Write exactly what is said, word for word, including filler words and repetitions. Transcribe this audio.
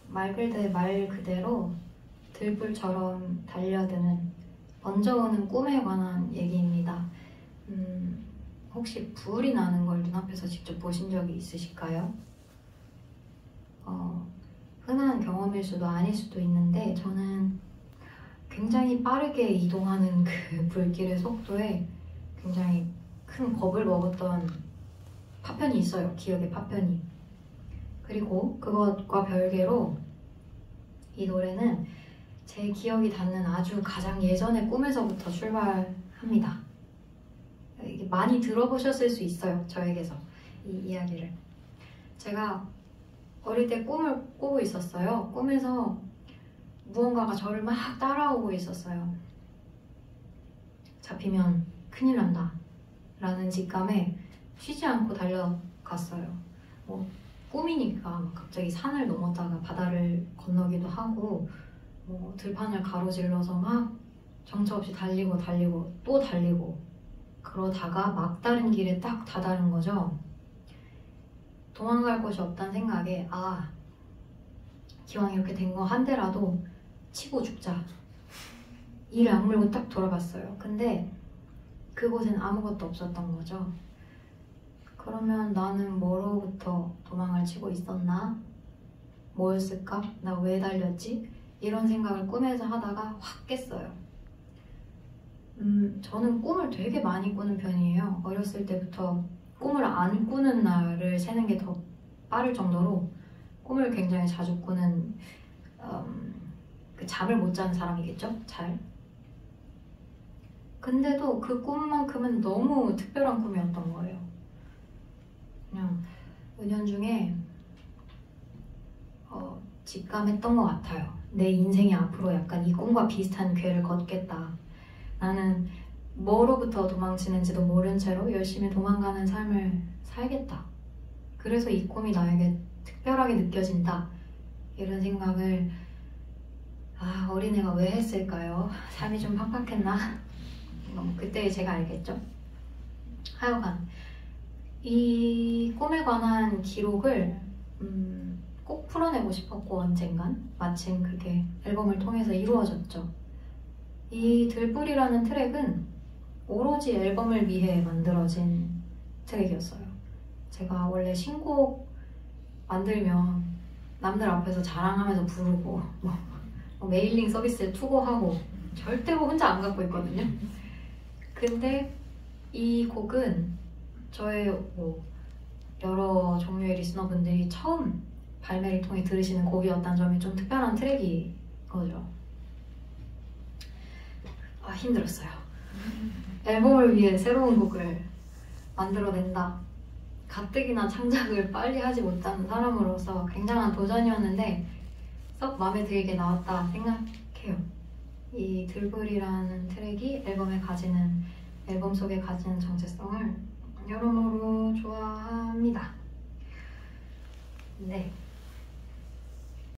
말 그대, 말 그대로 들불처럼 달려드는 먼저 오는 꿈에 관한 얘기입니다. 음, 혹시 불이 나는 걸 눈앞에서 직접 보신 적이 있으실까요? 어, 흔한 경험일 수도 아닐 수도 있는데 저는 굉장히 빠르게 이동하는 그 불길의 속도에 굉장히 큰 겁을 먹었던 파편이 있어요. 기억의 파편이. 그리고 그것과 별개로 이 노래는 제 기억이 닿는 아주 가장 예전의 꿈에서부터 출발합니다. 이게 많이 들어보셨을 수 있어요. 저에게서 이 이야기를. 제가 어릴 때 꿈을 꾸고 있었어요. 꿈에서 무언가가 저를 막 따라오고 있었어요. 잡히면 큰일 난다 라는 직감에 쉬지 않고 달려갔어요. 뭐 꿈이니까 갑자기 산을 넘었다가 바다를 건너기도 하고 뭐 들판을 가로질러서 막 정처 없이 달리고 달리고 또 달리고 그러다가 막다른 길에 딱 다다른 거죠. 도망갈 곳이 없다는 생각에 아 기왕 이렇게 된 거 한 대라도 치고 죽자. 이를 악물고 딱 돌아봤어요. 근데 그곳엔 아무것도 없었던 거죠. 그러면 나는 뭐로부터 도망을 치고 있었나? 뭐였을까? 나 왜 달렸지? 이런 생각을 꿈에서 하다가 확 깼어요. 음, 저는 꿈을 되게 많이 꾸는 편이에요. 어렸을 때부터 꿈을 안 꾸는 날을 세는 게 더 빠를 정도로 꿈을 굉장히 자주 꾸는 음, 그 잠을 못 자는 사람이겠죠? 잘. 근데도 그 꿈만큼은 너무 특별한 꿈이었던 거예요. 그냥 은연중에 어, 직감했던 것 같아요. 내 인생이 앞으로 약간 이 꿈과 비슷한 궤를 걷겠다. 나는 뭐로부터 도망치는지도 모른 채로 열심히 도망가는 삶을 살겠다. 그래서 이 꿈이 나에게 특별하게 느껴진다. 이런 생각을 아 어린애가 왜 했을까요? 삶이 좀 팍팍했나? 그때 제가 알겠죠? 하여간 이 꿈에 관한 기록을 음, 꼭 풀어내고 싶었고 언젠간 마침 그게 앨범을 통해서 이루어졌죠. 이 들불이라는 트랙은 오로지 앨범을 위해 만들어진 트랙이었어요. 제가 원래 신곡 만들면 남들 앞에서 자랑하면서 부르고 뭐, 뭐 메일링 서비스에 투고하고 절대로 혼자 안 갖고 있거든요. 근데 이 곡은 저의 뭐 여러 종류의 리스너분들이 처음 발매를 통해 들으시는 곡이었다는 점이 좀 특별한 트랙인 거죠. 아 힘들었어요. 앨범을 위해 새로운 곡을 만들어낸다. 가뜩이나 창작을 빨리 하지 못하는 사람으로서 굉장한 도전이었는데 썩 마음에 들게 나왔다 생각해요. 이 들불이라는 트랙이 앨범에 가지는 앨범 속에 가지는 정체성을 여러모로 좋아합니다. 네.